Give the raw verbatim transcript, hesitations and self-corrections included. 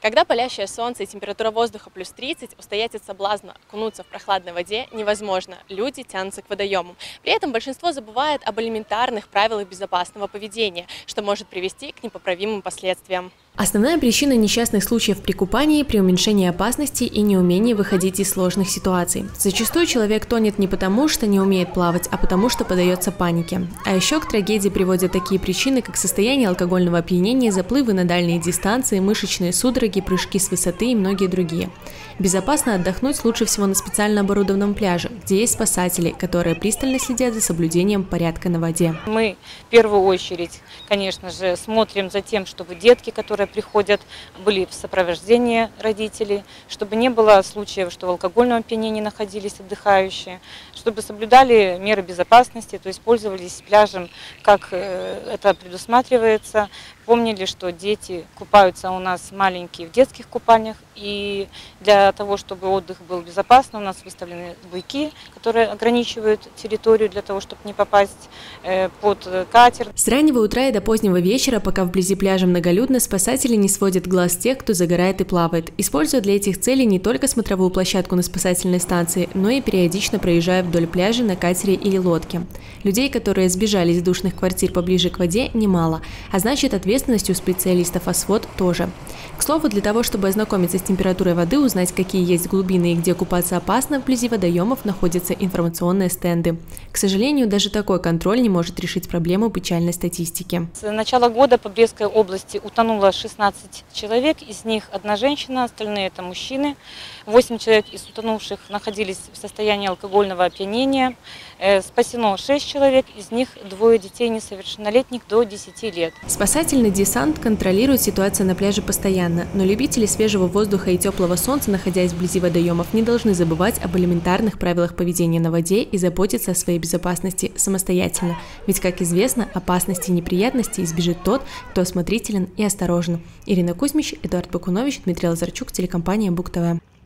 Когда палящее солнце и температура воздуха плюс тридцать, устоять от соблазна окунуться в прохладной воде невозможно. Люди тянутся к водоемам. При этом большинство забывает об элементарных правилах безопасного поведения, что может привести к непоправимым последствиям. Основная причина несчастных случаев при купании – при уменьшении опасности и неумении выходить из сложных ситуаций. Зачастую человек тонет не потому, что не умеет плавать, а потому, что поддается панике. А еще к трагедии приводят такие причины, как состояние алкогольного опьянения, заплывы на дальние дистанции, мышечные судороги, прыжки с высоты и многие другие. Безопасно отдохнуть лучше всего на специально оборудованном пляже, где есть спасатели, которые пристально следят за соблюдением порядка на воде. Мы в первую очередь, конечно же, смотрим за тем, чтобы детки, которые приходят, были в сопровождении родителей, чтобы не было случаев, что в алкогольном опьянении находились отдыхающие, чтобы соблюдали меры безопасности, то есть пользовались пляжем, как это предусматривается. Помнили, что дети купаются у нас маленькие в детских купальнях, и для того, чтобы отдых был безопасным, у нас выставлены буйки, которые ограничивают территорию для того, чтобы не попасть под катер. С раннего утра и до позднего вечера, пока вблизи пляжа многолюдно, спасатели не сводят глаз тех, кто загорает и плавает, используя для этих целей не только смотровую площадку на спасательной станции, но и периодично проезжая вдоль пляжа на катере или лодке. Людей, которые сбежали из душных квартир поближе к воде, немало, а значит, ответственность у специалистов ОСВОД тоже. К слову, для того, чтобы ознакомиться с температурой воды, узнать, какие есть глубины и где купаться опасно, вблизи водоемов находятся информационные стенды. К сожалению, даже такой контроль не может решить проблему печальной статистики. С начала года по Брестской области утонуло шестнадцать человек, из них одна женщина, остальные это мужчины. восемь человек из утонувших находились в состоянии алкогольного опьянения. Спасено шесть человек, из них двое детей несовершеннолетних до десяти лет. Спасательный десант контролирует ситуацию на пляже постоянно, но любители свежего воздуха и теплого солнца, находясь вблизи водоемов, не должны забывать об элементарных правилах поведения на воде и заботиться о своей безопасности самостоятельно. Ведь, как известно, опасности и неприятностей избежит тот, кто осмотрителен и осторожен. Ирина Кузьмич, Эдуард Бакунович, Дмитрий Лазарчук, телекомпания Бук ТВ.